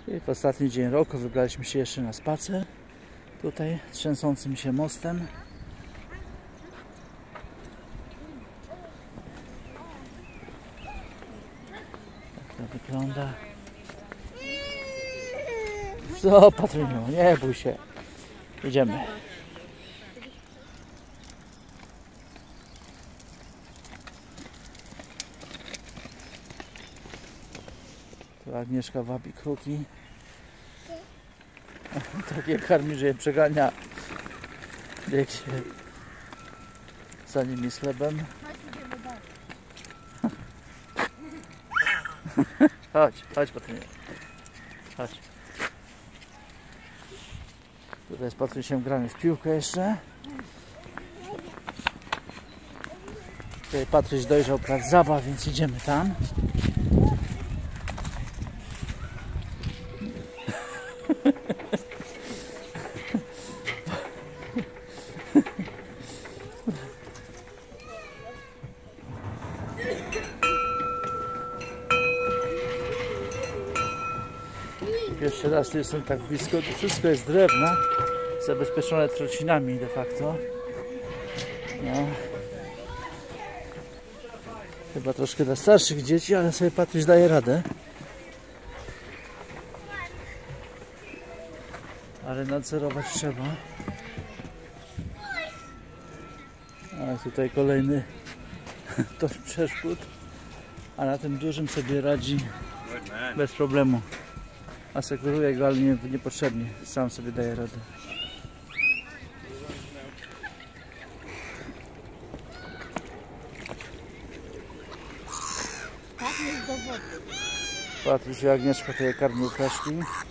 I w ostatni dzień roku wybraliśmy się jeszcze na spacer. Tutaj trzęsącym się mostem. Tak to wygląda. Co, Patruniu, nie bój się. Idziemy. Tu Agnieszka wabi kruki. Takie karmi, że je przegania. Biegnie za nimi z chlebem. Chodź Patrynie. Chodź. Tutaj z Patrysiem gramy w piłkę jeszcze. Tutaj Patryś dojrzał plac zabaw, więc idziemy tam. Jeszcze raz tu jestem tak blisko, to wszystko jest drewna, zabezpieczone trocinami de facto. No. Chyba troszkę dla starszych dzieci, ale sobie Patryś daje radę. Ale nadzorować trzeba. A tutaj kolejny tor przeszkód, a na tym dużym sobie radzi bez problemu. Asekuruję go, ale niepotrzebnie. Sam sobie daje radę. Patryś i Agnieszka tutaj karmią ptaszki.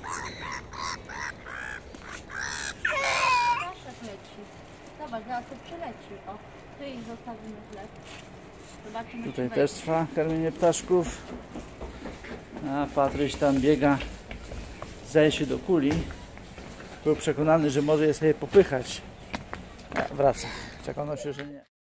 Zobacz, zaraz to przyleci. O, tu ich zostawimy chleb. Zobaczymy. Tutaj też trwa karmienie ptaszków. A Patryś tam biega. Zdaje się do kuli. Był przekonany, że może je sobie popychać. A, wraca. Przekonał się, że nie.